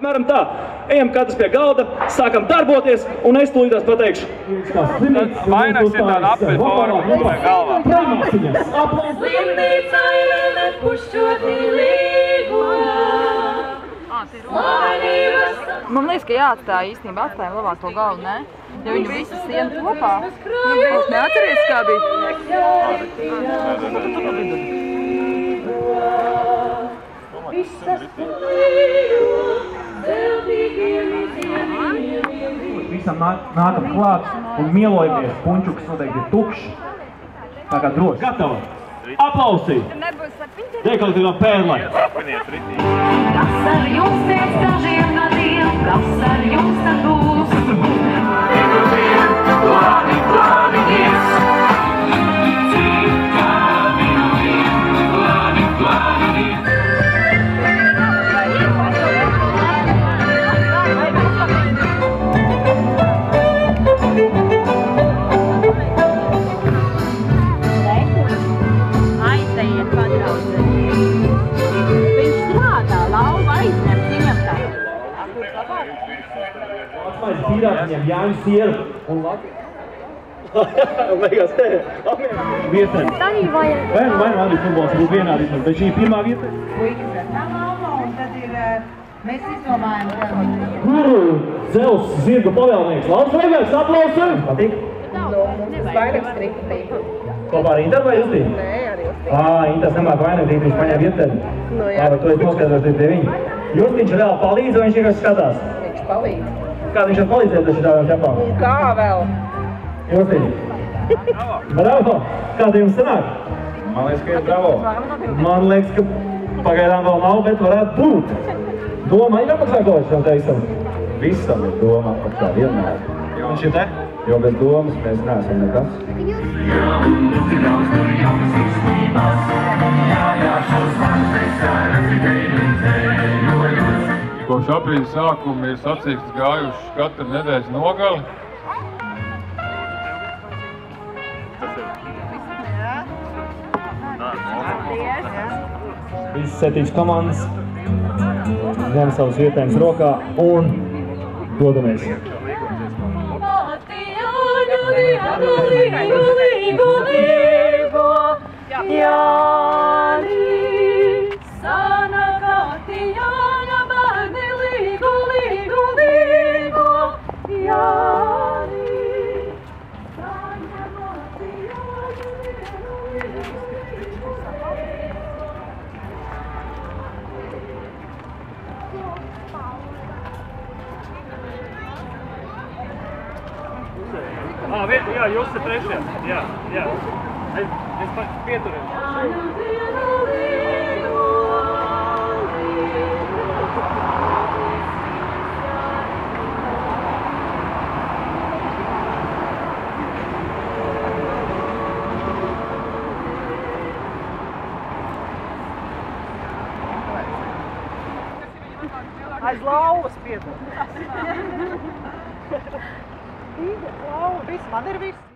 Apmēram tā. Ejam katrs pie galda, sākam darboties, un es tūlītās pateikšu. Vainags ir tāda apeļforma vai galvā. Slimnīca ir nepušķoti līgo. Man liekas, ka jāatstāja īstenībā atstājam labāk to galvu, ne? Ja viņu visas siena kopā. Jūs neatceries, kā bija? Visam nākam klāt un mielojamies, punčuks noteikti ir tukšs. Tā kā droši. Gatava! Aplausi! Dekoratīvām pērlēm! Kas ar jums pēc dažiem gadiem, kas ar jums tad būs? Viņam Jāņu sieru un Latviju. Beigās, Vietnēm. Vai nu abi futbols būtu vienādi, bet šī ir pirmā vieta. Un tad ir, mēs izdomājam Kuru Zeus zirgu pavēlnieks? Labs beigās, aplausi! Patīk? vainags kriptība. Kopā ar Inter vai Justī? Nē, arī Justī. Inters nemāk vainagu kriptību, viņš paņēma vietēļu. Nu jā. Bet tu esi noskaidros pie viņa. Justīņš reāli palīdz, vai viņš vienkārši skatās? Viņš palīdz. Kā viņš var palīdzēt ar šitādām ķepām? Un kā vēl? Justīņ. Bravo! Kāda jums sanāk? Man liekas, ka ir bravo. Man liekas, ka pagaidām vēl nav, bet varētu būt. Doma ir apakšākoši tam teiksim. Visam ir doma apakšā vienmēr. Un šī te? Jo bez domas mēs neesam nekas. Kopš aprīļa sākuma ir sacīkstes gājuši katru nedēļas nogali. Visas 7 komandas ņem savus vietējumus rokā un dodamies. Jā, jūs esat trešajā. Jā. Es pieturēju. Aiz lauvas pietur. Lauva, viss, man ir viss.